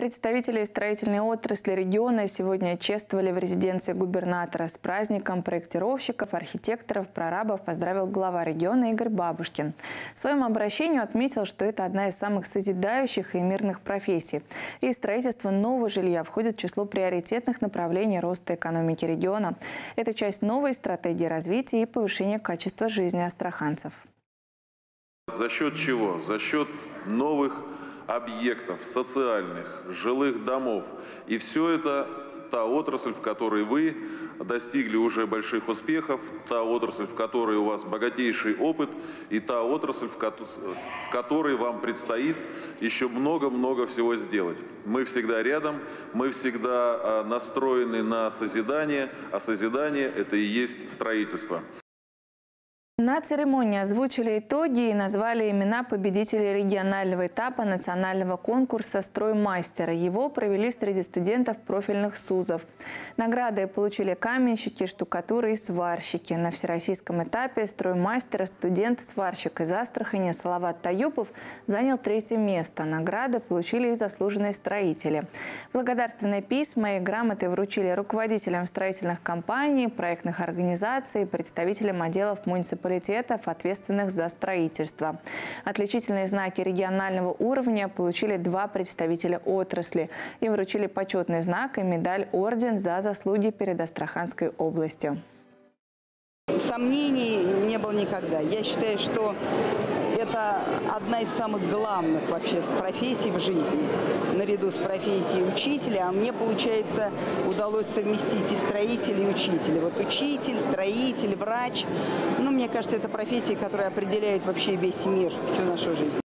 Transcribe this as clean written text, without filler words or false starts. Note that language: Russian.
Представители строительной отрасли региона сегодня чествовали в резиденции губернатора. С праздником проектировщиков, архитекторов, прорабов поздравил глава региона Игорь Бабушкин. В своем обращении отметил, что это одна из самых созидающих и мирных профессий. И строительство нового жилья входит в число приоритетных направлений роста экономики региона. Это часть новой стратегии развития и повышения качества жизни астраханцев. За счет чего? За счет новых объектов, социальных, жилых домов. И все это та отрасль, в которой вы достигли уже больших успехов, та отрасль, в которой у вас богатейший опыт, и та отрасль, в которой вам предстоит еще много-много всего сделать. Мы всегда рядом, мы всегда настроены на созидание, а созидание – это и есть строительство. На церемонии озвучили итоги и назвали имена победителей регионального этапа национального конкурса «Строймастер». Его провели среди студентов профильных СУЗов. Награды получили каменщики, штукатуры и сварщики. На всероссийском этапе «Строймастера» студент-сварщик из Астрахани Салават Таюпов занял 3-е место. Награды получили и заслуженные строители. Благодарственные письма и грамоты вручили руководителям строительных компаний, проектных организаций, представителям отделов муниципалитетов, ответственных за строительство. Отличительные знаки регионального уровня получили 2 представителя отрасли. Им вручили почетный знак и медаль-орден за заслуги перед Астраханской областью. Сомнений не было никогда. Я считаю, что это одна из самых главных вообще профессий в жизни, наряду с профессией учителя. А мне, получается, удалось совместить и строителя, и учителя. Вот учитель, строитель, врач. Ну, мне кажется, это профессии, которые определяют вообще весь мир, всю нашу жизнь.